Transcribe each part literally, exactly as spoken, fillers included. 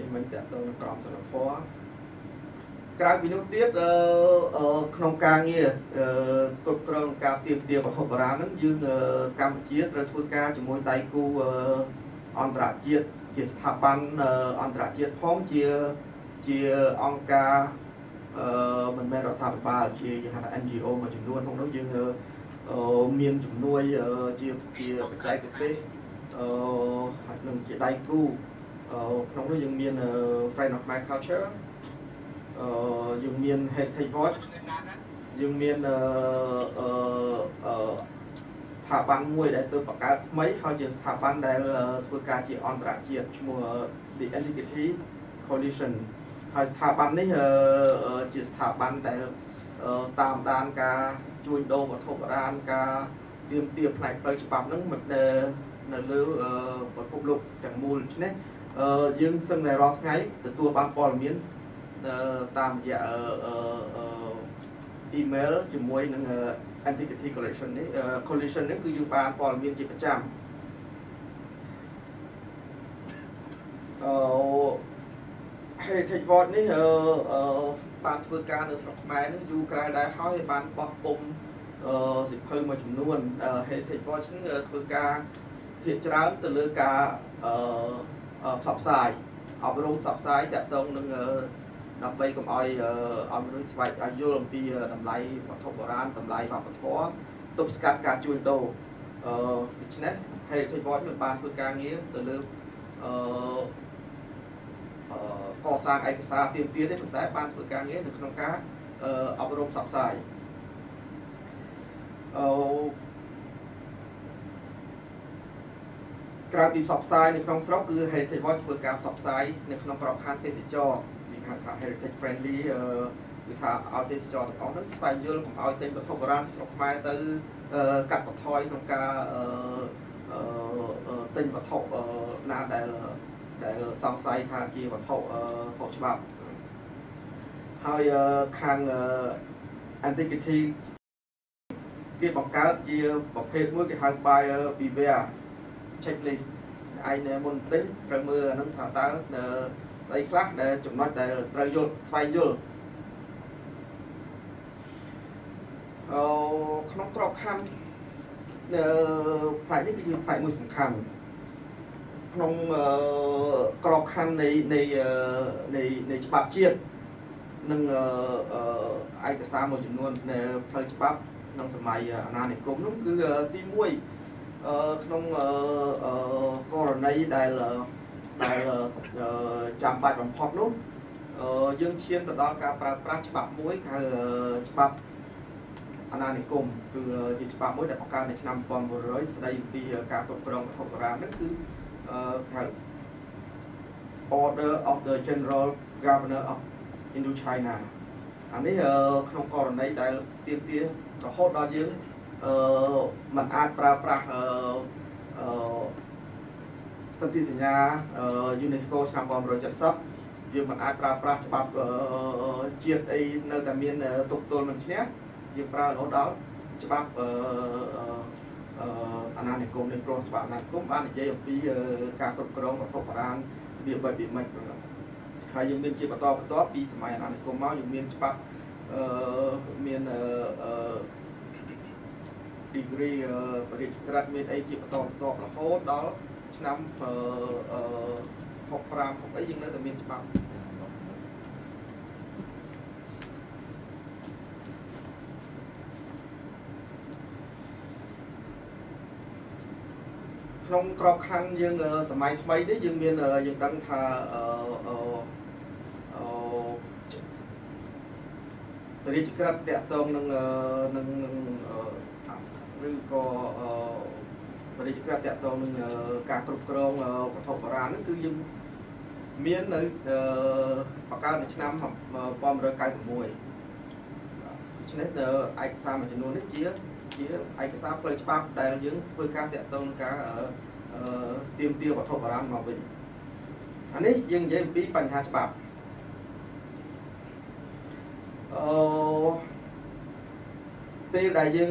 mình đã từng còn sự phó cái vì nó tiết không ca nghe cột tròn ca tiệp tiệp và thổ ra nó dương Campuchia rồi thôi ca chỉ môi tay cu on trả chiết chỉ tháp ban on trả chiết phóng chia chia on ca mình men tháp ba chia hạt en giê ô mà chúng nuôi không nó dương miền chúng nuôi chia chia trái thực tế hạt nông chỉ tay cu không nó dương miền friend of my culture dùng miền hệ thành vót dùng miền thả ban mùi để tôi bạc cá mấy họ chỉ thả ban để tôi cá chỉ on trả chiết mùa the entity coalition hay thả ban đấy chỉ thả ban để tam đan cá chui đô và thổ đan cá tiêm tiệp này tới chụp bắp nắng mực để là lưu và phục lục chẳng mùi chứ đấy dương sân này rót ngay từ tua ban bò miến tam dạ email cho môi năng entity collection đấy collection đấy cứ dùng ban bò miến chỉ phần trăm hệ thành vọt đấy ban vừa ca được sọc máy nó du cái đại hỏi ban bọc bông dịch hơi mà chúng luôn hệ thành vọt chính vừa ca hiện trạng từ lứa ca sọc xài ở bên sọc xài chặt tông nâng đập bay cầm oi ở bên xoay ở vô làm pi tầm lại và thổ ran tầm lại và thổ tôm scat cá chui đồ chính đấy hệ thành vọt mình ban vừa ca nghĩa từ lứa co sang ai xa tiền tiến đấy mình tại ban vừa ca nghĩa được trong cá ở bên sọc xàiการปีสอบไซน์ในคลองสระคือ heritage watch เพื่อการสอบไซน์ในคลองกรอบคันเทสิจอมีการถ่าย heritage friendly คือถ่ายเอาเทสิจอออกนั้นสายยืนของเอาเต็มกระทบกระดานสอบไม้ตื้อกัดกระทอยตรงกาเต็มกระทบนาได้ได้สองไซน์ทางจีกระทบหกฉบับให้คาง antiquity ที่บอกการจีประเภทมือที่ทางไปบีเวียchecklist ไอ้เนี่ยมันติ้งประเมินน้ำถ่านตาใส่คลาสđểจุดนัดđểประโยชน์ไฟยุลขนมกรอบคันไผ่นี่คือไผ่มือสำคัญขนมกรอบคันในในในในฉบับเชียดนั่งไอ้กระซ่าหมดจำนวนในไฟฉบับนั่งสมัยนาในกรมนั่นคือตีมวยក្នុងករណីដែលដែលចាំបាច់បំផុតនោះយើងឈានទៅដល់ការប្រើប្រាស់ច្បាប់មួយហៅច្បាប់អាណានិគមគឺជាច្បាប់មួយដែលបង្កើតនៅឆ្នាំ một nghìn chín trăm ស្ដីពីការគ្រប់គ្រងវត្ថុបុរាណនោះគឺហៅ Order of the General Governor of Indochina អានេះក្នុងករណីដែលទាមទាររហូតដល់យើងมันอาจปราบปรามสนธิสัญญายูเนสโกឆ្នាំmột nghìn chín trămเจ็ดสิบយើងมันอาจปราบปรามច្បាប់ជាតិអីនៅតែមានទុកទល់មិនឈ្នះយើងប្រើរហូតដល់ច្បាប់អាណានិគមនៃព្រោះច្បាប់អាណានិគមបាននិយាយអំពីការគ្រប់គ្រងវត្ថុបុរាណវាបែបវាមិនហើយយើងមានជាបន្តបន្តពីសម័យអាណានិគមមកយើងមានច្បាប់មានdegree បរិយាក្រាត់មានអីជាបន្តបន្តរហូតដល់ឆ្នាំหกสิบห้า หกអីយើងនៅតែមានច្បាប់ក្នុងក្របខ័ណ្ឌយើងសម័យថ្មីនេះយើងមានយើងដឹងថាបរិយាក្រាត់តាក់ទងនឹងនឹងឬក៏បរិយាក្រាត់តាក់ទងនឹងការគ្រប់គ្រងវត្ថុបុរាណហ្នឹងគឺយើងមាននៅបង្កើតនៅឆ្នាំmột nghìn chín trăm chín mươi sáuដូច្នេះឯកសារមួយចំនួននេះជាជាឯកសារផ្លូវច្បាប់ដែលយើងធ្វើការតាក់ទងនឹងការទាមទារវត្ថុបុរាណមកវិញអានេះយើងនិយាយអំពីបញ្ហាច្បាប់អឺពេលដែលយើង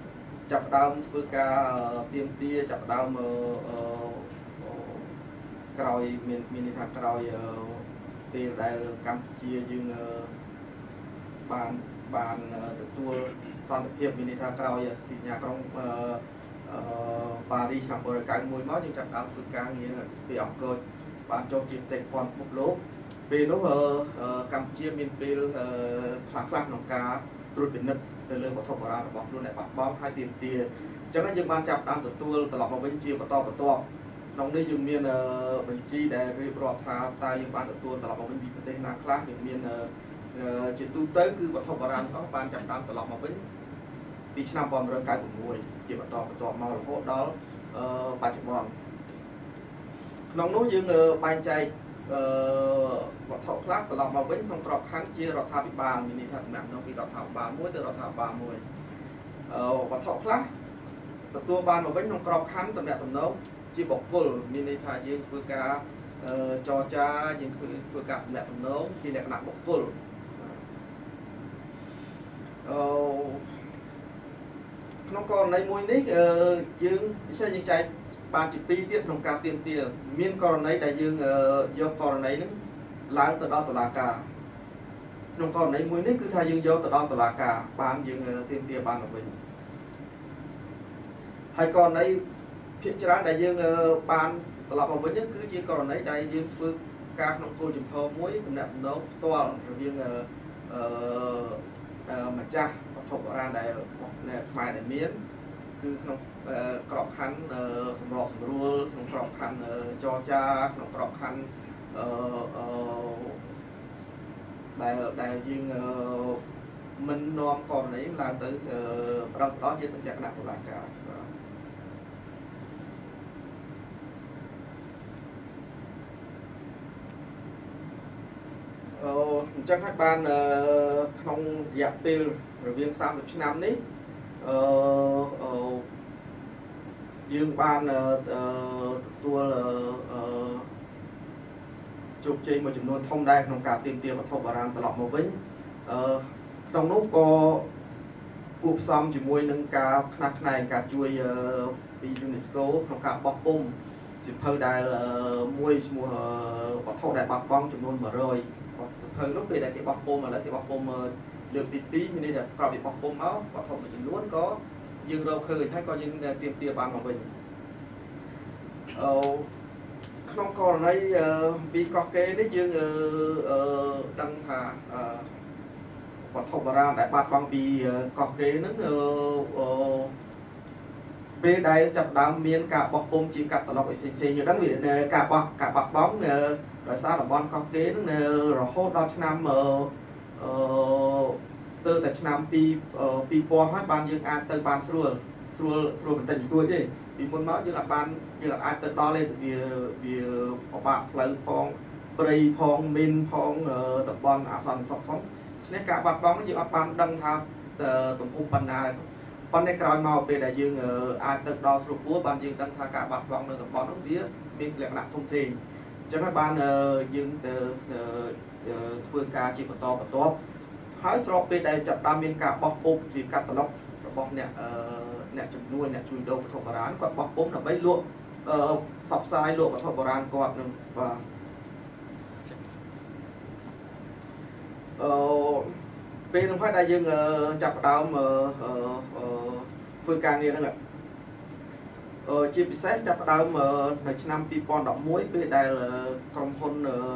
ចាប់ដើមធ្វើការទាមទារចាប់ដើមក្រោយមានមានន័យថាក្រោយពេលដែលកម្ពុជាយើងបានបានទទួលសន្តិភាពមានន័យថាក្រោយសន្ធិសញ្ញាក្រុងប៉ារីសឆ្នាំmột nghìn chín trăm chín mươi mốt មកយើងចាប់ដើមធ្វើការងារពីអង្គរបានចុះជាប្រទេសព័ន្ធពិភពលោកពេលនោះកម្ពុជាមានពេលខ្លះខ្លះក្នុងការត្រួតពិនិត្យទៅលើវត្ថុបុរាណរបស់ខ្លួនដែលបាត់បង់ហើយទាមទារអញ្ចឹងយើងបានចាប់ដើមទទួលត្រឡប់មកវិញជាបន្តបន្ទាប់ក្នុងនេះយើងមានបញ្ជីដែលរៀបរាប់ថាតើយើងបានទទួលត្រឡប់មកវិញពីប្រទេសណាខ្លះយើងមានជាទូទៅគឺវត្ថុបុរាណរបស់បានចាប់ដើមត្រឡប់មកវិញពីឆ្នាំmột nghìn chín trăm chín mươi sáuជាបន្តបន្ទាប់មករហូតដល់បច្ចុប្បន្នក្នុងនោះយើងបែងចែកវត្ថុខ្លះត្រឡប់មកវិញក្នុងក្របខ័ណ្ឌជារដ្ឋាភិបាលមានន័យថាតំណាក់ពីរដ្ឋាភិបាលមួយទៅរដ្ឋាភិបាលមួយវត្ថុខ្លះទទួលបានមកវិញក្នុងក្របខ័ណ្ឌតំណាក់តំណងជាបុគ្គលមានន័យថាយើងធ្វើការចរចាយើងធ្វើការតំណាក់តំណងជាលក្ខណៈបុគ្គលអឺក្នុងករណីមួយនេះយើងនិយាយយើងចែកបានជាពីរទៀតក្នុងការទៀមទាមានករណីដែលយើងយកករណីហ្នឹងឡើងទៅដល់តុលាការក្នុងករណីមួយនេះគឺថាយើងយកទៅដល់តុលាការបានយើងទៀមទាបានទៅវិញហើយករណីភាគច្រើនដែលយើងបានត្រឡប់មកវិញគឺជាករណីដែលយើងធ្វើការក្នុងគោលចំហមួយតំណាក់តំណងផ្ទាល់រវាងអឺម្ចាស់វត្ថុបុរាណដែលខ្មែរដែលមានគឺក្នុងក្របខ័ណ្ឌសម្របសម្រួលក្នុងក្របខ័ណ្ឌចរចាក្នុងក្របខ័ណ្ឌអឺដែលដែលយើងមិននាំករណីឡើងទៅប្រឹងដល់ជាតំណាក់គណៈតុលាការអញ្ចឹងហើយបានក្នុងរយៈពេលរវាងសាមសិបឆ្នាំនេះអឺយើងបានទទួលជោគជ័យមួយចំនួនធំដែរក្នុងការទាមទារវត្ថុបុរាណត្រឡប់មកវិញអឺក្នុងនោះក៏គួបផ្សំជាមួយនឹងការផ្នែកផ្នែកការជួយពី UNESCO ក្នុងការបោះពុម្ពសៀវភៅដែលមួយឈ្មោះវត្ថុដែលបាត់បង់ចំនួនmột trămសៀវភៅនោះពេលដែលគេបោះពុម្ពឥឡូវគេបោះពុម្ពលើកទីពីរមានន័យថាក្រោយពីបោះពុម្ពមកវត្ថុមួយចំនួនក៏យើងរកឃើញហើយក៏យើងទាមទារបានមកវិញអឺក្នុងករណីពីកោះកេរនេះយើងដឹងថាវត្ថុបុរាណដែលបាត់បង់ពីកោះកេរហ្នឹងពេលដែលចាប់ដើមមានការបោះពុម្ពជាកាត់ត្រឡប់ឲ្យផ្សេងៗយើងដឹងវាការបោះការបាត់បង់ដោយសារតំបន់កោះកេរហ្នឹងរហូតដល់ឆ្នាំអឺស្ទើរតែឆ្នាំពីរពាន់ហើយបានយើងអាចទៅបានស្រួលស្រួលស្រួលបន្តិចបន្តួចទេពីមុនមកយើងអាចបានយើងអាចទៅដល់ទេវាវាពិបាកផ្លូវផងព្រៃផងមីនផងតំបន់អសន្តិសុខផងឆ្នេះការបាត់បង់យើងអត់បានដឹងថាទំហំប៉ុណ្ណាប៉ុន្តែក្រោយមកពេលដែលយើងអាចទៅដល់ស្រុកពួរបានយើងដឹងថាការបាត់បង់នៅតំបន់នោះវាមានលក្ខណៈធំធេងអញ្ចឹងហើយបានយើងទៅធ្វើការជាបន្តបន្ទាប់ហើយស្របពេលដែលចាប់ដើមមានការបោះពុម្ពជាកាត់ត្រឡប់របស់អ្នកអ្នកជំនួយអ្នកជួយដូរវត្ថុបុរាណគាត់បោះពុម្ពដើម្បីលក់ផ្សព្វផ្សាយលក់វត្ថុបុរាណគាត់នឹងបាទអឺពេលនោះហើយដែលយើងចាប់ដើមធ្វើការងារហ្នឹងជាពិសេសចាប់ដើមនៅឆ្នាំពីរពាន់ដប់មួយពេលដែលក្រុមហ៊ុន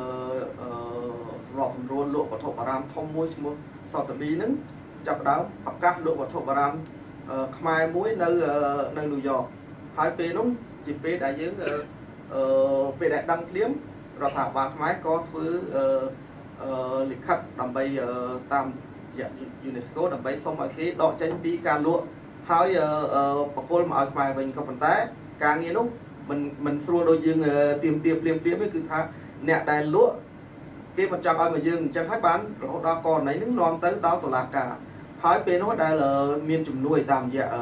សម្រាប់សម្រួលលក់វត្ថុបុរាណធំមួយឈ្មោះសតនីហ្នឹងចាប់ដើមប្រកាសលក់វត្ថុបុរាណខ្មែរមួយនៅនៅញូវយ៉កហើយពេលនោះជាពេលដែលយើងពេលដែលដឹងភ្លាមរដ្ឋាភិបាលខ្មែរក៏ធ្វើលិខិតដើម្បីតាមUNESCO ដើម្បីសុំឲ្យគេដកចេញពីការលក់ហើយប្រគល់មកឲ្យខ្មែរវិញក៏ប៉ុន្តែការងារនោះមិនមិនស្រួលដូចយើងទៀមទាភ្លាមភ្លាមទេគឺថាអ្នកដែលលក់គេមិនចង់ឲ្យមកយើងអញ្ចឹងហើយបានរហូតដល់ករណីនេះនាំទៅដល់តុលាការហើយពេលនោះដែលមានជំនួយតាមរយៈអឺ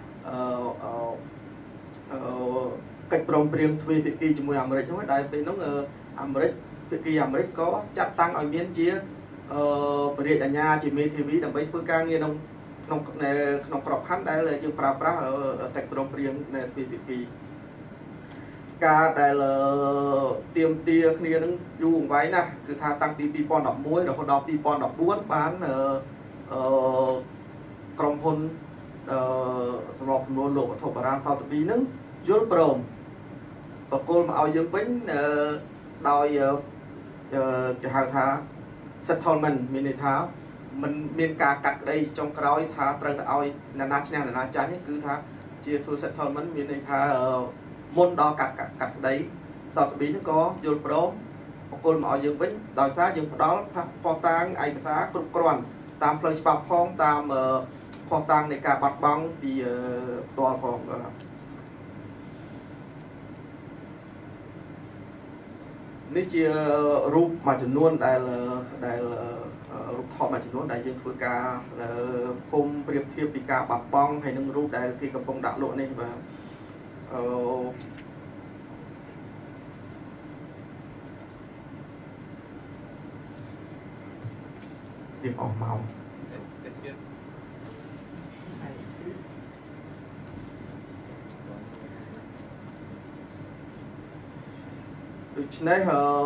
អឺកិច្ចព្រមព្រៀងទ្វេភាគីជាមួយអាមេរិកនោះដែលពេលនោះអាមេរិកភាគីអាមេរិកក៏ចាត់តាំងឲ្យមានជាអឺបរិយាអាញាជាមេធាវីដើម្បីធ្វើការងារក្នុងក្នុងក្នុងក្របខ័ណ្ឌដែលយើងប្រើប្រាស់កិច្ចព្រមព្រៀងនៃទ្វេភាគីអការដែលទៀមទាគ្នានឹងយូរអង្វែងណាស់គឺថាតាំងពីពីរពាន់ដប់មួយរហូតដល់ពីរពាន់ដប់បួនបានអឺក្រុមហ៊ុនអឺសម្រាប់ចំនួនលោកវត្ថុបុរាណសោតពីនឹងយល់ព្រមបកគលមកឲ្យយើងវិញអឺដោយគេហៅថា settlement មានន័យថាมันមានការកាត់ក្តីចុងក្រោយថាត្រូវទៅឲ្យណានាឈ្នះណានាចាញ់នេះគឺថាជាធ្វើ settlement មានន័យថាមុនដល់កាត់កាត់ក្តីសតប៊ីហ្នឹងក៏យល់ព្រមបកគលមកឲ្យយើងវិញដោយសារយើងផ្ដល់ផុសតាងឯកសារគ្រប់គ្រាន់តាមផ្លូវច្បាប់ផងតាមផុសតាងនៃការបាត់បង់ពីផ្ទាល់ផងនេះជារូបមួយចំនួនដែលដែលរូបថតមួយចំនួនដែលយើងធ្វើការគុំប្រៀបធៀបពីការបាត់បង់ហើយនឹងរូបដែលគេកំពុងដាក់លក់នេះបាទអឺវាអស់មកដូច្នេះ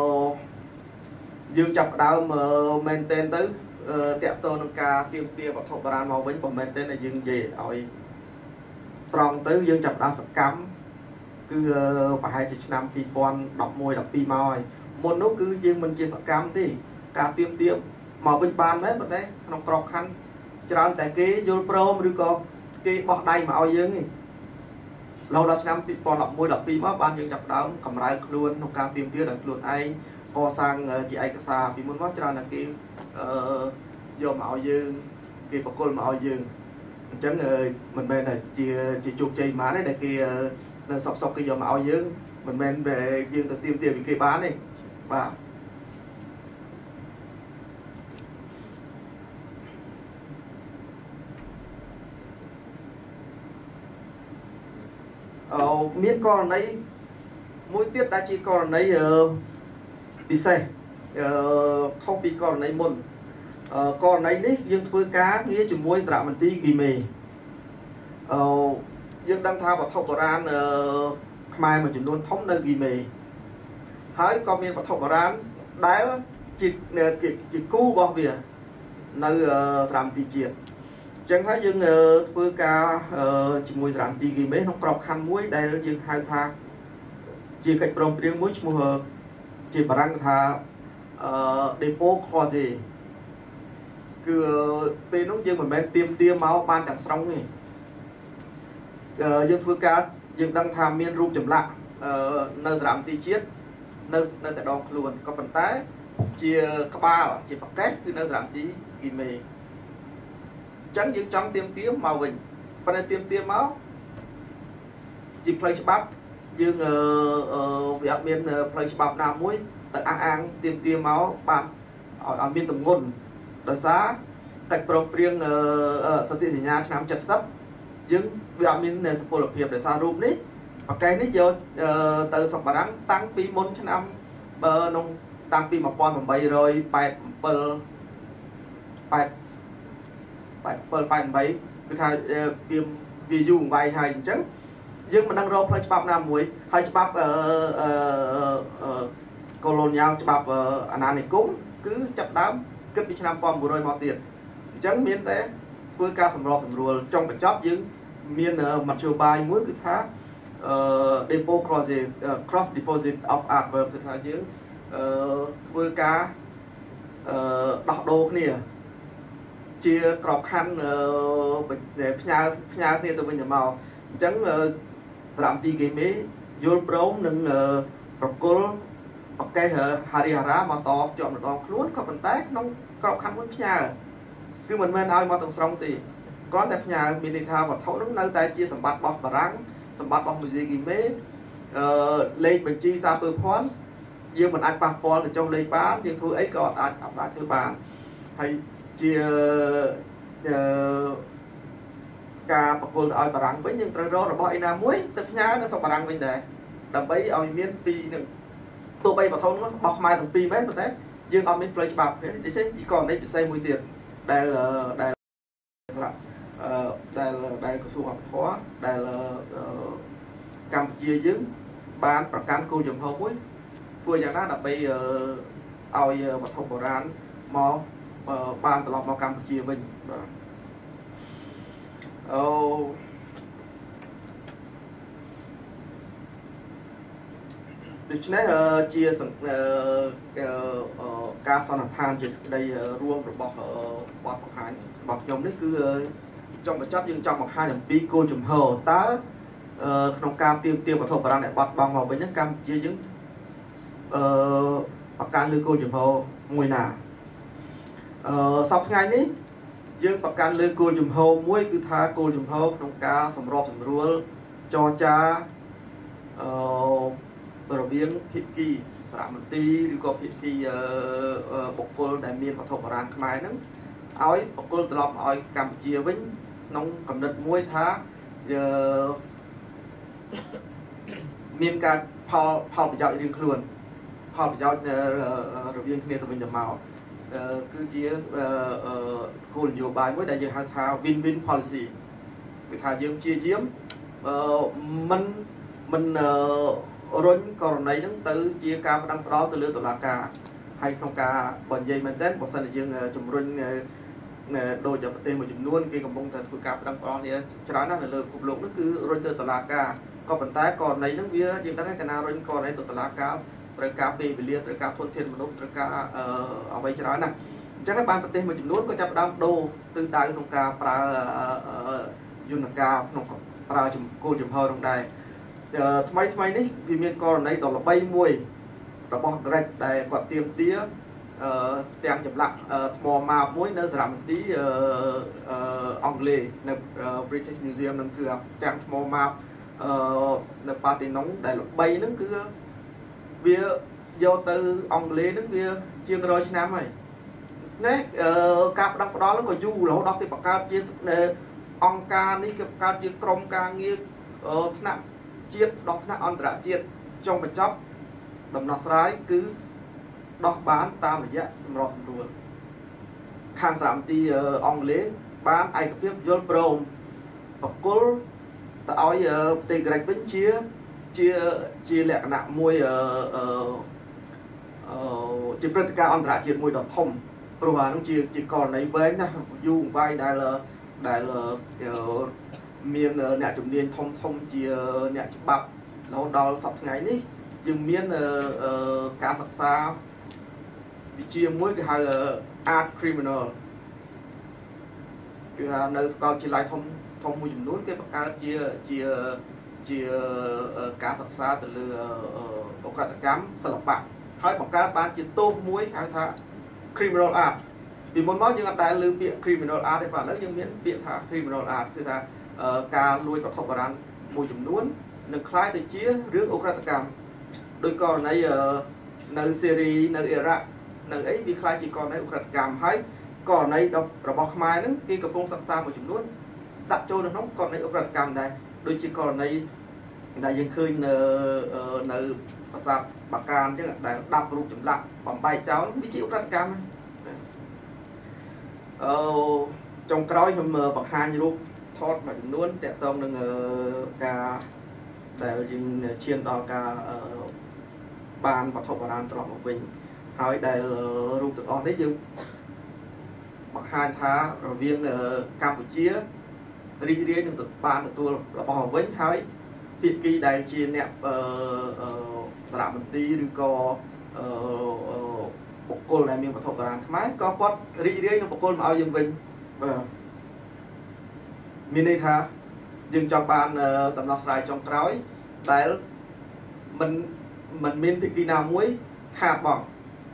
យើងចាប់ផ្ដើមមែនទែនទៅតាក់ទងនឹងការទៀមទាវត្ថុបុរាណមកវិញបើមែនទែនតែយើងនិយាយឲ្យត្រង់ទៅយើងចាប់ផ្ដើមសកម្មគឺប្រហែលជាឆ្នាំពីរពាន់ដប់មួយ ដប់ពីរមកហើយមុននោះគឺយើងមិនជាសកម្មទេការទៀមទាវមកវិញបានមែនប៉ុន្តែក្នុងក្របខ័ណ្ឌច្រើនតែគេយល់ព្រមឬក៏គេបោះដៃមកឲ្យយើងទេរហូតដល់ឆ្នាំពីរពាន់ដប់មួយ ដប់ពីរមកបានយើងចាប់ដើមកម្រើកខ្លួនក្នុងការទៀមទាវដោយខ្លួនឯងកសាងជាឯកសារពីមុនមកច្រើនតែគេអឺយកមកឲ្យយើងគេបកគលមកឲ្យយើងអញ្ចឹងមិនមែនតែជាជាជោគជ័យប៉ុន្មានទេដែលគេនៅសក់សក់គេយកមកឲ្យយើងមិនមែនតែយើងទៅទៀមទាវពីគេបានទេបាទអឺមានករណីមួយទៀតដែលជាករណីពិសេសអឺខុសពីករណីមុនអឺករណីនេះយើងធ្វើការងារជាមួយសារមន្ទីរគីមេអឺយើងដឹងថាវត្ថុបុរាណអឺខ្មែរមួយចំនួនធំនៅគីមេហើយក៏មានវត្ថុបុរាណដែលជាជាគូរបស់វានៅសារមន្ទីរជាតិអញ្ចឹងហើយយើងធ្វើការជាមួយសារមន្ទីរគីមេក្នុងក្របខ័ណ្ឌមួយដែលយើងហៅថាជាកិច្ចព្រមព្រៀងមួយឈ្មោះជាបារាំងថាអឺ dépôt croisé គឺពេលនោះយើងមិនមែនទៀមទាមកបានទាំងស្រុងទេយើងធ្វើការយើងដឹងថាមានរូបចម្លាក់នៅសារមន្ទីរជាតិនៅនៅតែដងខ្លួនក៏ប៉ុន្តែជាក្បាលជាប្រកេះគឺនៅសារមន្ទីរគីមេអញ្ចឹងយើងចង់ទៀមទាមកវិញប៉ុន្តែទៀមទាមកជាផ្លូវច្បាប់យើងវាអត់មានផ្លូវច្បាប់ណាមួយទៅអះអាងទៀមទាមកបានឲ្យមានទម្ងន់ដោយសារកិច្ចព្រមព្រៀងសន្ធិសញ្ញាឆ្នាំ칠십យើងវាអត់មានសុពលភាពដោយសាររូបនេះប្រកេះនេះយកទៅស្រុកបារាំងតាំងពីមុនឆ្នាំបើក្នុងតាំងពីmột nghìn tám trăm tám mươi bảy 8 8 88គឺថាវាវាយូរអង្វែងហើយអញ្ចឹងយើងមិនដឹងរកផ្លូវច្បាប់ណាមួយហើយច្បាប់អឺអឺកូឡូនីយ៉ាលច្បាប់អាណានិគមគឺចាប់ដើមគិតពីឆ្នាំmột nghìn chín trămមកទៀតអញ្ចឹងមានតែធ្វើការសម្របសម្រួលចុងបញ្ចប់យើងមានមធ្យោបាយមួយគឺថាអឺ dépôt croisé cross deposit of artwork គឺថាយើងអឺធ្វើការអឺដោះដូរគ្នាជាក្របខ័ណ្ឌផ្ញើផ្ញើគ្នាទៅវិញទៅមកអញ្ចឹងសារមន្ទីរគីមេយល់ព្រមនឹងប្រគល់ប្រកេះហារីហារ៉ាមកតជាប់ម្ដងខ្លួនក៏ប៉ុន្តែក្នុងក្របខ័ណ្ឌមួយផ្ញើគឺមិនមែនឲ្យមកទាំងស្រុងទេគ្រាន់តែផ្ញើមានន័យថាវត្ថុនោះនៅតែជាសម្បត្តិរបស់បារាំងសម្បត្តិរបស់មូសេគីមេអឺលេខបញ្ជីសារពើភ័ណ្ឌយើងមិនអាចប៉ះពាល់ទៅចុះលេខបានយើងធ្វើអីក៏អត់អាចអាចធ្វើបានហើយជាអឺការប្រគល់ទៅឲ្យបារាំងវិញយើងត្រូវរករបស់ឯណាមួយទៅផ្ញើនៅស្រុកបារាំងវិញដែរដើម្បីឲ្យមានពីនឹងទោះបីវត្ថុនោះរបស់ខ្មែរទាំងពីរមែនប៉ុន្តែយើងអត់មានផ្លូវច្បាប់ទេដូច្នេះពីករណីពិសេសមួយទៀតដែលដែលអឺដែលដែលក្រសួងវប្បធម៌ដែលកម្ពុជាយើង banប្រកាន់គោលចំហមួយធ្វើយ៉ាងណាដើម្បីឲ្យវត្ថុបុរាណមកបានត្រឡប់មកកម្ពុជាវិញបាទអូដូច្នេះជាការសន្និដ្ឋានជាសេចក្តីរួមរបស់បទបង្ហាញរបស់ខ្ញុំនេះគឺចង់បញ្ចប់យើងចង់បង្ហាញអំពីគោលជំហរតើក្នុងការទាមទារវត្ថុបុរាណដែលបាត់បង់មកវិញហ្នឹងកម្ពុជាយើងអឺប្រកាន់លើគោលជំហរមួយណាអឺសប្តាហ៍ថ្ងៃនេះយើងប្រកាន់លើគោលជំហរមួយគឺថាគោលជំហរក្នុងការសម្របសម្រួលចរចាអឺរវាងភាគីសារមន្ទីរឬក៏ភាគីបុគ្គលដែលមានវត្ថុបុរាណខ្មែរហ្នឹងឲ្យបុគ្គលត្រឡប់ឲ្យកម្ពុជាវិញក្នុងកំណត់មួយថាមានការផលផលប្រយោជន៍រៀងខ្លួនផលប្រយោជន៍រវាងគ្នាទៅវិញទៅមកគឺជាគោលនយោបាយមួយដែលយើងហៅថា win win policy គឺថាយើងព្យាយាមមិនមិនរុញករណីហ្នឹងទៅជាការផ្ដន់ផ្ដល់ទៅលើតុលាការហើយក្នុងការបើនិយាយមែនទែនបើសិនជាយើងជំរុញដោយប្រទេសមួយចំនួនគេកំពុងតែធ្វើការផ្ដន់ផ្ដល់នេះច្រើនណាស់នៅលើពិភពលោកនោះគឺរុញទៅតុលាការក៏ប៉ុន្តែករណីហ្នឹងវាយើងដឹងហើយកណារុញករណីទៅតុលាការត្រូវការពេលវេលាត្រូវការធនធានមនុស្សត្រូវការអ្វីច្រើនណាស់អញ្ចឹងបានប្រទេសមួយចំនួនក៏ចាប់ផ្ដើមដូរទិសដៅក្នុងការប្រើយន្តការក្នុងប្រើគោលចំហនោះដែរថ្មីថ្មីនេះវាមានករណីដ៏ល្បីមួយរបស់ Greg ដែលគាត់ទាមទារទាំងចម្លាក់ថ្មម៉ាបមួយនៅសារមន្ទីរអង់គ្លេសនៅ British Museum នឹងគឺទាំងថ្មម៉ាបនៅប៉ាទីណុងដែលល្បីហ្នឹងគឺវាយកទៅអង់គ្លេសហ្នឹងវាជាងរយឆ្នាំហើយណាការផ្ដង់ផ្ដល់ហ្នឹងក៏យូររហូតដល់ទៅបង្កើតជាអង្គការនេះគេបង្កើតជាក្រុមការងារថ្នាក់ជាតិដល់ថ្នាក់អន្តរជាតិចុងបញ្ចប់ដំណោះស្រាយគឺដោះបានតាមរយៈសម្របសម្រួលខាងសារមន្ទីរអង់គ្លេសបានឯកភាពយល់ព្រមបកគលទៅឲ្យប្រទេសក្រិចវិញជាជាជាលក្ខណៈមួយអឺអឺជាព្រឹត្តិការណ៍អន្តរជាតិមួយដ៏ធំព្រោះអានោះជាជាករណីវែងណាស់យូរអង្វែងដែលដែលមានអ្នកជំនាញធំធំជាអ្នកច្បាប់រហូតដល់សប្តាហ៍ថ្ងៃនេះយើងមានការសិក្សាវិជ្ជាមួយគេហៅ art criminal គឺថានៅសាកលវិទ្យាល័យធំធំមួយចំនួនគេបង្កើតជាជាជាការសិក្សាទៅលើឧក្រិដ្ឋកម្មសិល្បៈហើយបង្កើតបានជាទោសមួយគេហៅថា criminal art ពីមុនមកយើងអត់ដែលឮពាក្យ criminal art ទេបាទឥឡូវយើងមានពាក្យថា criminal art គឺថាការលួចវត្ថុបុរាណមួយចំនួននឹងคล้ายទៅជារឿងឧក្រិដ្ឋកម្មដោយករណីនៅសេរីនៅអ៊ីរ៉ាក់នៅអីវាคล้ายជាករណីឧក្រិដ្ឋកម្មហើយករណីរបស់ខ្មែរហ្នឹងគេកំពុងសិក្សាមួយចំនួនដាក់ចូលនៅក្នុងករណីឧក្រិដ្ឋកម្មដែរដូចជាករណីដែលយើងឃើញនៅនៅប្រាសាទបាកានអញ្ចឹងដែលដាប់រូបចម្លាក់បំបែកចោលវាជាឧក្រិដ្ឋកម្មអឺចុងក្រោយខ្ញុំបង្ហាញរូបថតមួយចំនួនតាក់ទងនឹងការដែលយើងឈានដល់ការបានវត្ថុបុរាណត្រឡប់មកវិញហើយដែលរូបទាំងអស់នេះយើងបង្ហាញថារវាងកម្ពុជារីករាយនឹងបានទទួលរបស់មកវិញហើយភាគីដែលជាអ្នកសារមន្ទីរឬក៏បុគ្គលដែលមានវត្ថុបុរាណខ្មែរក៏គាត់រីករាយនឹងបុគ្គលមកឲ្យយើងវិញបាទមានន័យថាយើងចង់បានដំណោះស្រាយចុងក្រោយដែលមិនមិនមានភាគីណាមួយខាតបង់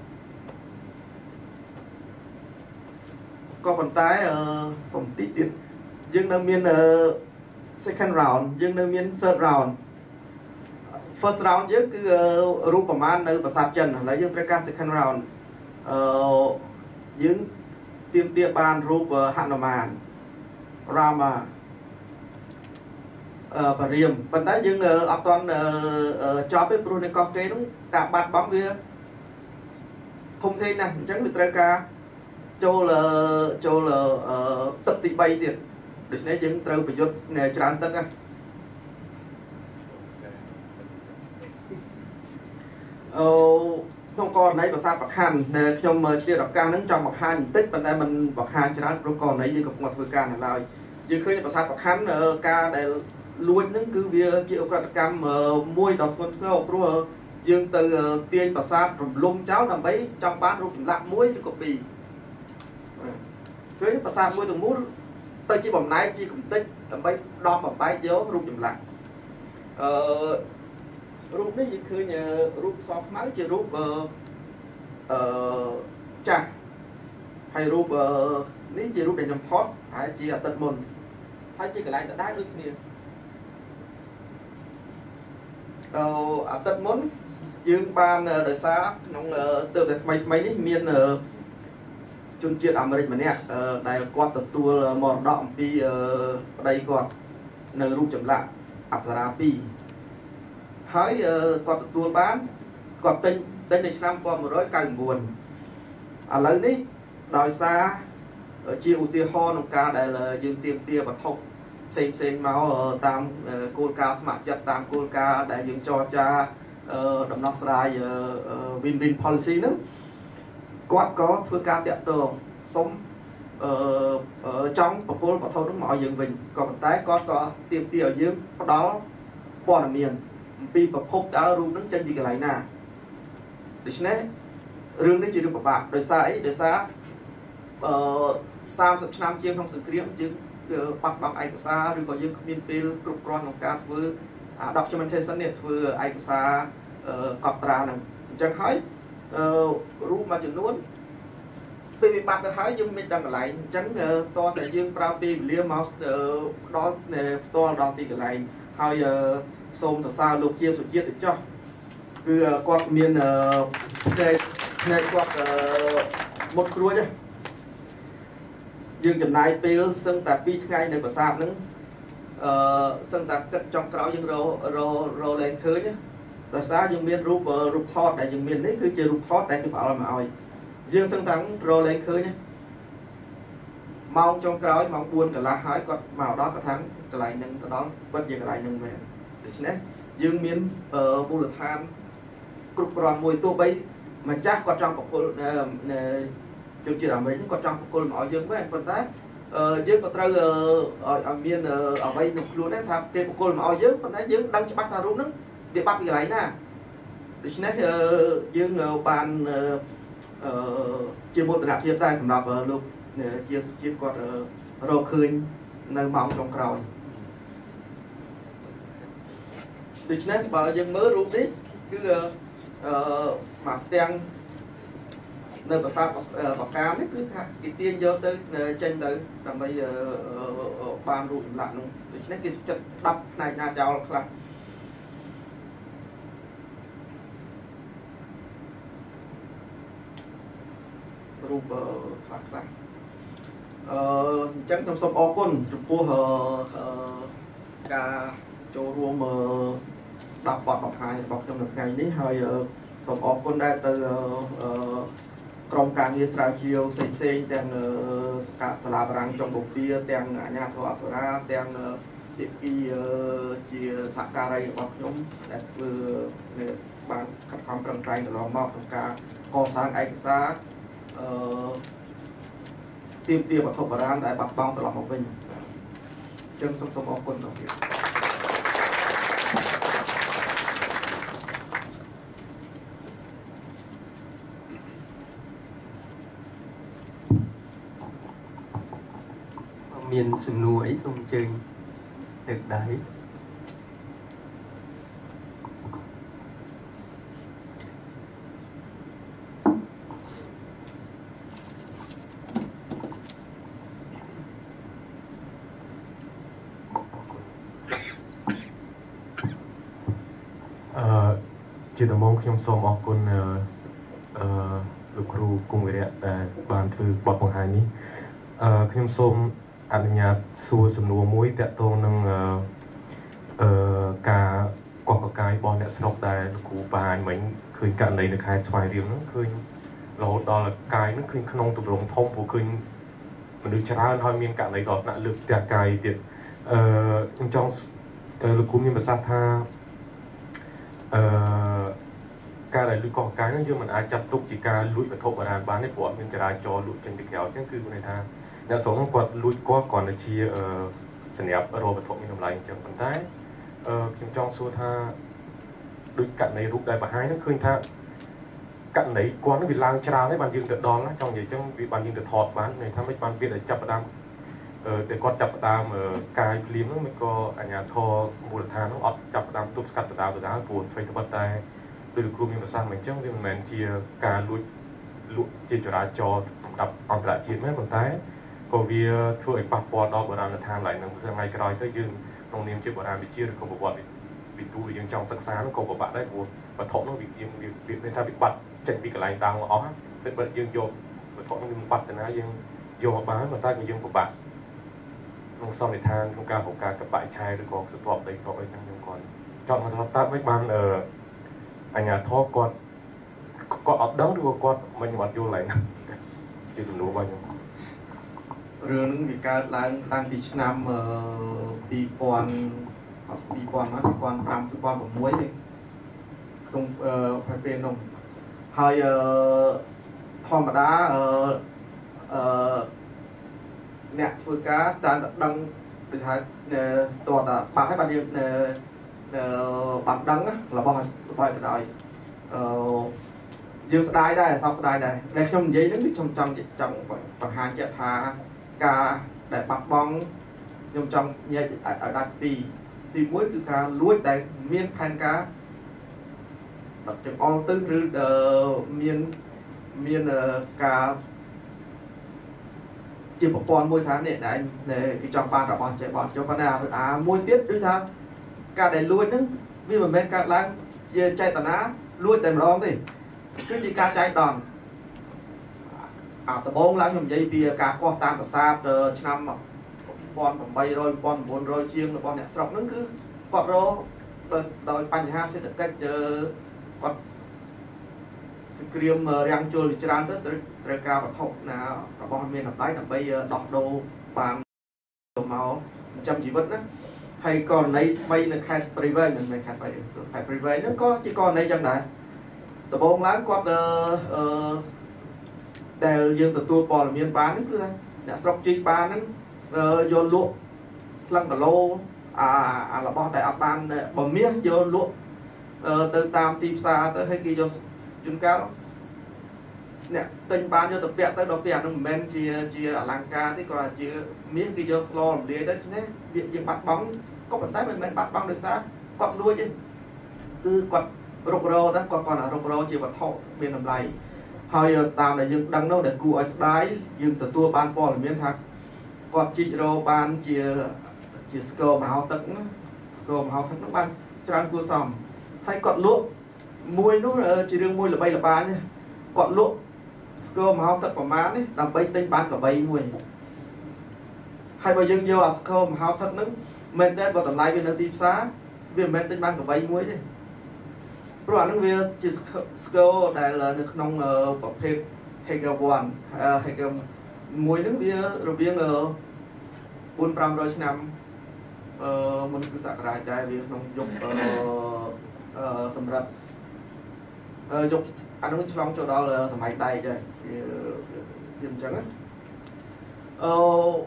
ក៏ប៉ុន្តែសំតិចទៀតយើងនៅមាន second round យើងនៅមាន third round first round យើងគឺរូបប្រមាណនៅប្រាសាទចិនឥឡូវយើងត្រូវការ second round អឺយើងទាមទារបានរូបហនុមានរាមាអឺបរិយមប៉ុន្តែយើងអត់ទាន់ចប់ទេព្រោះនៅកោះកេរនោះការបាត់បង់វាធំធេងណាស់អញ្ចឹងវាត្រូវការចូលចូលទឹកទីបីទៀតដូច្នេះយើងត្រូវប្រយុទ្ធច្រើនទឹកណាក្នុងករណីប្រាសាទប្រខាន់ដែលខ្ញុំជាឱកាសហ្នឹងចង់បង្ហាញបន្តិចប៉ុន្តែมันបង្ហាញច្រើនព្រោះករណីយើងកំពុងធ្វើការនៅឡើយយើងឃើញប្រាសាទប្រខាន់ការដែលលួចហ្នឹងគឺវាជាអក្រិតកម្មមួយដ៏ធ្ងន់ធ្ងរព្រោះយើងទៅទាញប្រាសាទរំលំចោលដើម្បីចង់បានរូបចម្លាក់មួយឬក៏ពីរឃើញប្រាសាទមួយទាំងមូលទៅជាបំណែកជាកំតិចដើម្បីដំបំបែកយករូបចម្លាក់អឺរូបនេះយើងឃើញរូបសខ្មៅជារូបអឺចាស់ហើយរូបនេះជារូបដែលខ្ញុំថតហើយជាអាទិត្យមុនហើយជាកន្លែងដដែលដូចគ្នាអឺអាទិត្យមុនយើងបានដោយសារក្នុងស្ទើរតែថ្មីថ្មីនេះមានជនជាតិអាមេរិកម្នាក់ដែលគាត់ទទួលមរតកអំពីប្តីគាត់នៅរូបចម្លាក់អប្សរាពីរហើយគាត់ទទួលបានគាត់ទិញទិញនៅឆ្នាំmột nghìn một trăm chín mươi chínឥឡូវនេះដោយសារជាឧទាហរណ៍ក្នុងការដែលយើងទាមទារវត្ថុផ្សេងផ្សេងមកតាមគោលការណ៍ស្ម័គ្រចិត្តតាមគោលការណ៍ដែលយើងចរចាដំណោះស្រាយ win-win policy ហ្នឹងគាត់ក៏ធ្វើការតាក់ទងសុំអឺចង់ប្រគល់វត្ថុនោះមកឲ្យយើងវិញក៏ប៉ុន្តែគាត់ក៏ទាមទារឲ្យយើងផ្ដល់ព័ត៌មានអំពីប្រភពតើរូបហ្នឹងចេញពីកន្លែងណាដូច្នេះរឿងនេះជារឿងពិបាកដោយសារអីដោយសារអឺសាមសិបឆ្នាំជាងក្នុងសង្គ្រាមយើងបាត់បង់ឯកសារឬក៏យើងគ្មានពេលគ្រប់គ្រាន់ក្នុងការធ្វើ documentation នេះធ្វើឯកសារកត់ត្រាហ្នឹងអញ្ចឹងហើយរូបមួយចំនួនពេលវិបត្តិទៅហើយយើងមិនដឹងកន្លែងអញ្ចឹងតោះតែយើងប្រើពេលវេលាមកដល់ផ្ទាល់ដល់ទីកន្លែងហើយសូមសរសើរលោកជាសុជាតិទៅចុះគឺគាត់មានផ្នែកផ្នែកគាត់មុតគ្រួចយើងចំណាយពេលសឹងតែពីរថ្ងៃនៅប្រាសាទហ្នឹងអឺសឹងតែគិតចុងក្រោយយើងរររលែងឃើញដោយសារយើងមានរូបរូបថតដែលយើងមាននេះគឺជារូបថតដែលគេផ្ដល់មកឲ្យយើងសឹងតែរលែងឃើញម៉ោងចុងក្រោយម៉ោងបួនកន្លះហើយគាត់មកដល់គាត់ថាកន្លែងហ្នឹងទៅដល់ពិតជាកន្លែងហ្នឹងមែនដូច្នេះយើងមានមូលដ្ឋានគ្រប់គ្រាន់មួយទោះបីម្ចាស់គាត់ចង់ប្រគល់ជនជាតិអាមេរិកគាត់ចង់ប្រគល់មកឲ្យយើងមែនប៉ុន្តែយើងក៏ត្រូវឲ្យមានអ្វីក្នុងខ្លួនដែរថាគេប្រគល់មកឲ្យយើងប៉ុន្តែយើងដឹងច្បាស់ថារូបហ្នឹងវាបាត់ពីកន្លែងណាដូច្នេះយើងបានជាមោទនភាពដែរសម្រាប់លោកជាសុជាតិគាត់រកឃើញនៅម៉ោងចុងក្រោយដូច្នេះបើយើងមើលរូបនេះគឺអឺមកផ្ទាំងនៅប្រាសាទបកាមនេះគឺថាគេទាញយកទៅចេញទៅដើម្បីបានរូបចម្លាក់នោះដូច្នេះគេចិត្តដប់ផ្នែកណាចោលខ្លះរូបខ្លះខ្លះអឺអញ្ចឹងខ្ញុំសូមអរគុណចំពោះការចូលរួមស្ដាប់បទបង្ហាញរបស់ខ្ញុំនៅថ្ងៃនេះហើយសូមអរគុណដែរទៅក្រុមការងារស្រាវជ្រាវផ្សេងៗទាំងសាលាបារាំងចុងបូព៌ាទាំងអាជ្ញាធរអប្សរាទាំងភាគីជាសហការីរបស់ខ្ញុំដែលធ្វើបានខិតខំប្រឹងប្រែងកន្លងមកក្នុងការកសាងឯកសារអឺទាមទារវត្ថុបុរាណដែលបាត់បង់ត្រឡប់មកវិញអញ្ចឹងសូមសូមអរគុណដល់ទៀតមានសំណួរអីសូមអញ្ជើញលើកដៃជាដំបូងខ្ញុំសូមអរគុណអឺលោកគ្រូគង់វិរៈដែលបានធ្វើបទបង្ហាញនេះអឺខ្ញុំសូមអនុញ្ញាតសួរសំណួរមួយតាក់ទងនឹងអឺការកក់កកាយរបស់អ្នកស្រុកដែលលោកគ្រូបានមិញឃើញករណីនៅខេត្តស្វាយរៀងហ្នឹងឃើញរហូតដល់កាយហ្នឹងឃើញក្នុងទម្រង់ធំព្រោះឃើញមនុស្សច្រើនហើយមានករណីដល់ថ្នាក់លើកផ្ទះកាយទៀតអឺខ្ញុំចង់លោកគ្រូមានប្រសាសន៍ថាអឺការដែលលួចកោះកាយហ្នឹងយើងមិនអាចចាត់ទុកជាការលួចវត្ថុបុរាណបានទេព្រោះអត់មានចរាចរណ៍លួចចេញពីក្រៅអញ្ចឹងគឺមានន័យថាអ្នកស្រុកហ្នឹងគាត់លួចគាត់គ្រាន់តែជាសម្រាប់រកវត្ថុមានតម្លៃអញ្ចឹងប៉ុន្តែខ្ញុំចង់សួរថាដូចករណីរូបដែលបង្ហាញហ្នឹងឃើញថាករណីគាត់ហ្នឹងវាឡើងច្រើនហើយបានយើងទៅដល់ណាចង់និយាយអញ្ចឹងវាបានយើងទៅថតបានន័យថាមិនបានវាដែលចាប់ផ្ដើមអឺតែគាត់ចាប់ផ្ដើមកាយភ្លាមហ្នឹងមិនក៏អាជ្ញាធរមូលដ្ឋានហ្នឹងអត់ចាប់ផ្ដើមទប់ស្កាត់ដដែលដដែលព្រោះអ្វីត្បិតតែដោយលោកគ្រូមានប្រសាសន៍មកអញ្ចឹងវាមិនមែនជាការលួចលួចជាចរាចរណ៍សម្រាប់អន្តរជាតិមែនប៉ុន្តែក៏វាធ្វើឲ្យប៉ះពាល់ដល់បុរាណដ្ឋានឡើយនឹងថ្ងៃក្រោយទៅយើងក្នុងនាមជាបុរាណវិទ្យាឬក៏ប្រវត្តិវិទូយើងចង់សិក្សានោះក៏ពិបាកដែរព្រោះវត្ថុនោះវាយើងវាមានថាវិបត្តិចេញពីកន្លែងដើមអស់ពេលបើយើងយកវត្ថុនោះវាបាត់ទៅណាយើងយកមកបានប៉ុន្តែក៏យើងពិបាកក្នុងសន្និដ្ឋានក្នុងការបង្កើតកបៈឆាយឬក៏ស្ទាប់ដីស្ទាប់អីហ្នឹងខ្ញុំគាត់ចង់មកថាតើមិនបានអឺអញ្ញាធរគាត់គាត់អត់ដឹងឬក៏គាត់មិនអត់យល់ឡើយណាជាសំណួររបស់ខ្ញុំរឿងនឹងវាកើតឡើងតាំងពីឆ្នាំពីរពាន់ពីរពាន់មកពីរពាន់ប្រាំពីរពាន់ប្រាំមួយក្នុងអឺពេលនោះហើយអឺធម្មតាអឺអឺអ្នកធ្វើការតែដឹងដូចថាតើតើបាត់ហើយបាត់យើងបាត់ដឹងរបស់របស់ក៏ដោយអឺយើងស្ដាយដែរសោកស្ដាយដែរដែលខ្ញុំនិយាយហ្នឹងខ្ញុំចង់ចង់បង្ហាញជាថាការដែលបាត់បង់ខ្ញុំចង់ញែកឲ្យដាច់ពីទីមួយគឺការលួចដែលមានផែនការដល់ចង្អុលទៅឬមានមានការជាប្រព័ន្ធមួយថានេះដែលគេចង់បានរបស់ចេះបងចុះប៉ុន្តែអាមួយទៀតគឺថាការដែលលួចហ្នឹងវាមិនមែនកើតឡើងជាចេតនាលួចតែម្ដងទេគឺជាការចែកដន្យអាដំបូងឡើងខ្ញុំនិយាយពីការកោះតាមប្រាសាទឆ្នាំmột nghìn tám trăm một nghìn chín trămជាងរបស់អ្នកស្រុកហ្នឹងគឺគាត់រកដោយបញ្ហាសេដ្ឋកិច្ចគាត់សង្គ្រាមរាំងជលច្រើនទៅត្រូវការវត្ថុណារបស់មានតម្លៃដើម្បីដោះដូរបានមកចិញ្ចឹមជីវិតណាហើយករណីថ្មីនៅខេត្តព្រៃវែងមិនមែនខេត្តព្រៃវែងខេត្តព្រៃវែងហ្នឹងក៏ជាករណីចឹងដែរដំបូងឡើងគាត់អឺដែលយើងទទួលព័ត៌មានបានហ្នឹងគឺថាអ្នកស្រុកជីកបានហ្នឹងយកលក់ផ្លឹងគីឡូអាអារបស់ដែលអត់បានបើមាសយកលក់ទៅតាមទីផ្សារទៅហើយគេយកជួនកាលអ្នកទិញបានយកទៅពាក់ទៅដល់ពេលអានោះមិនមែនជាជាអលង្ការទេគ្រាន់តែជាមាសគេយកស្លរំលាយទៅនេះវាយើងបាត់បង់ក៏ប៉ុន្តែមិនមែនបាត់បង់ដោយសារគាត់លួចទេគឺគាត់រុករោតែគាត់គាត់រុករោជាវត្ថុមានតម្លៃហើយតាមដែលយើងដឹងនោះដែលគួរឲ្យស្ដាយយើងទទួលបានព័ត៌មានថាគាត់ជីករោបានជាជាស្គរមហោទឹកណាស្គរមហោទឹកនោះបានច្រើនគួរសមហើយគាត់លក់មួយនោះជារឿងមួយល្បីល្បាញគាត់លក់ស្គរមហោទឹកប្រមាណនេះដើម្បីទិញបានកបីមួយហើយបើយើងយកអាស្គរមហោទឹកហ្នឹងមែនតើបើតម្លៃវានៅទីផ្សារវាមិនមែនទិញបានកបីមួយទេព្រោះអានឹងវាជាស្គរដែលនៅក្នុងប្រភេទ Heger 1 Heger មួយហ្នឹងវារវាងbốn trăm năm mươiឆ្នាំអឺមុនគ្រិស្តសករាជដែរវាក្នុងយុគអឺសម្រាប់អឺយុគអានោះឆ្លងចូលដល់សម័យដែកដែរវាវាអញ្ចឹងអឺ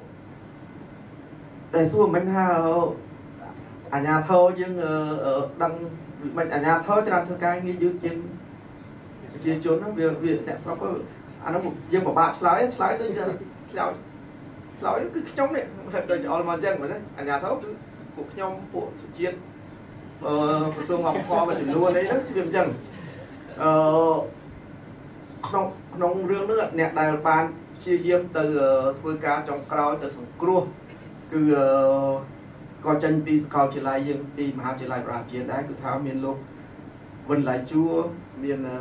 តែសួរមិនថាអាជ្ញាធរយើងដឹងមិនអាជ្ញាធរច្រើនធ្វើការងារយឺតជាងជាជនវាវាអ្នកស្រុកអានោះយើងពិបាកឆ្លើយឆ្លើយទៅឆ្លើយឆ្លើយគឺខ្ញុំនេះដូចអល់មកអញ្ចឹងមែនទេអាជ្ញាធរគឺពួកខ្ញុំពួកសុជាតិអឺក្រសួងវប្បធម៌មួយចំនួននេះវាអញ្ចឹងអឺក្នុងក្នុងរឿងនេះអ្នកដែលបានព្យាយាមទៅធ្វើការចុងក្រោយទៅសង្គ្រោះគឺក៏ចេញពីសាកលវិទ្យាល័យយើងពីមហាវិទ្យាល័យប្រាជ្ញាដែរគឺថាមានលោកវិនឡៃជួមានអឺ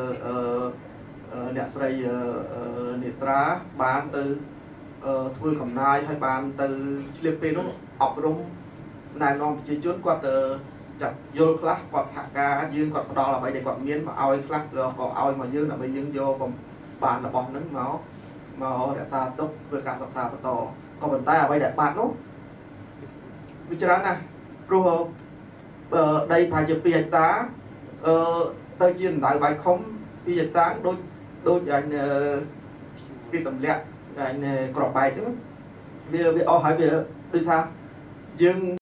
អ្នកស្រីនេត្រាបានទៅធ្វើកំណាយឲ្យបានទៅឆ្លៀតពេលនោះអប់រំណែនាំប្រជាជនគាត់ចាប់យល់ខ្លះគាត់សហការយើងគាត់ផ្ដល់អ្វីដែលគាត់មានមកឲ្យខ្លះក៏ឲ្យមកយើងដើម្បីយើងយកបានរបស់ហ្នឹងមកមករក្សាទុកធ្វើការសិក្សាបន្តក៏ប៉ុន្តែអ្វីដែលបាត់នោះវាច្រើនណាស់ព្រោះដីប្រហែលជាពីរហិកតាអឺ tới chiên đại bài không bây giờ sáng đôi đôi anh cái tầm lẹ anh cọp bài chứ bây giờ bây giờ hỏi bây giờ tôi tha dương